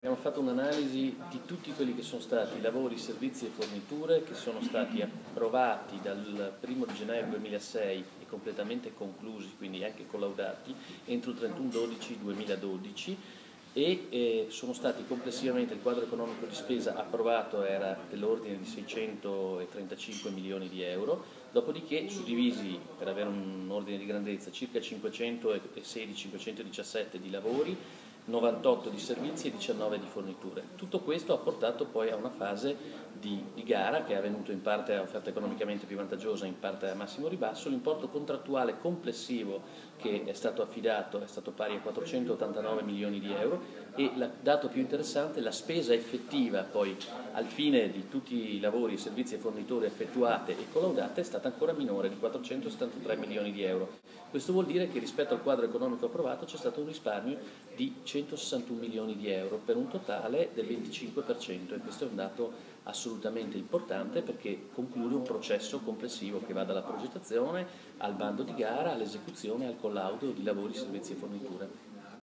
Abbiamo fatto un'analisi di tutti quelli che sono stati lavori, servizi e forniture che sono stati approvati dal 1 di gennaio 2006 e completamente conclusi, quindi anche collaudati, entro il 31/12/2012 e sono stati complessivamente, il quadro economico di spesa approvato era dell'ordine di 635 milioni di euro, dopodiché suddivisi, per avere un ordine di grandezza, circa 516-517 di lavori, 98 di servizi e 19 di forniture. Tutto questo ha portato poi a una fase di gara che è avvenuto in parte a offerta economicamente più vantaggiosa, in parte a massimo ribasso. L'importo contrattuale complessivo che è stato affidato è stato pari a 489 milioni di euro e il dato più interessante, la spesa effettiva poi al fine di tutti i lavori, servizi e forniture effettuate e collaudate è stata ancora minore, di 473 milioni di euro. Questo vuol dire che rispetto al quadro economico approvato c'è stato un risparmio di 161 milioni di euro per un totale del 25% e questo è un dato assolutamente importante perché conclude un processo complessivo che va dalla progettazione al bando di gara, all'esecuzione e al collaudo di lavori, servizi e forniture.